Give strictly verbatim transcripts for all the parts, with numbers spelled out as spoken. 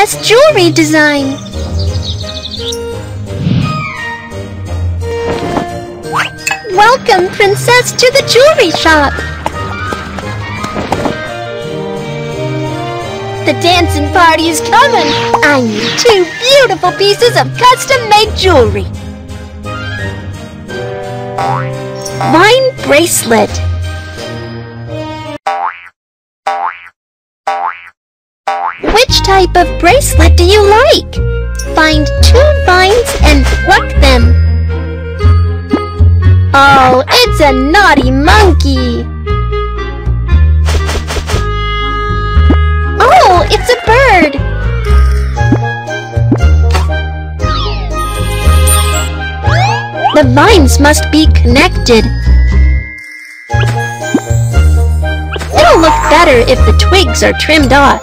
Princess jewelry design. Welcome, Princess, to the jewelry shop. The dancing party is coming. I need two beautiful pieces of custom-made jewelry. Vine bracelet. Which type of bracelet do you like? Find two vines and pluck them. Oh, it's a naughty monkey. Oh, it's a bird. The vines must be connected. It'll look better if the twigs are trimmed off.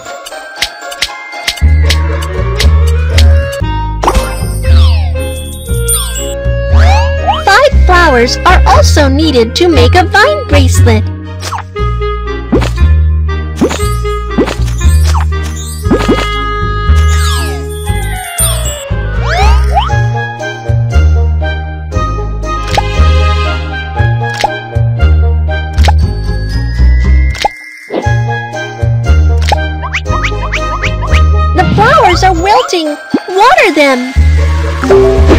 Five flowers are also needed to make a vine bracelet. The flowers are wilting. Water them.